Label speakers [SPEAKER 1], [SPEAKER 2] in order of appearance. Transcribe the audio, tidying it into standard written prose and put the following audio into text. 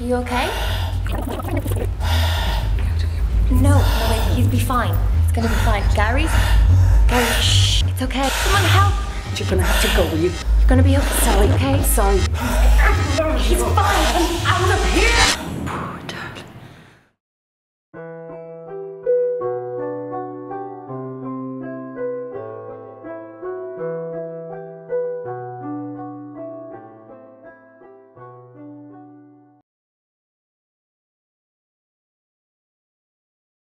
[SPEAKER 1] You okay? No, wait, he'll be fine. It's gonna be fine. Gary, shh, it's okay. Someone help!
[SPEAKER 2] You're gonna have to go, will you?
[SPEAKER 1] You're gonna be okay.
[SPEAKER 2] Sorry.
[SPEAKER 1] Okay?
[SPEAKER 2] Sorry.
[SPEAKER 1] He's fine. I'm out of here!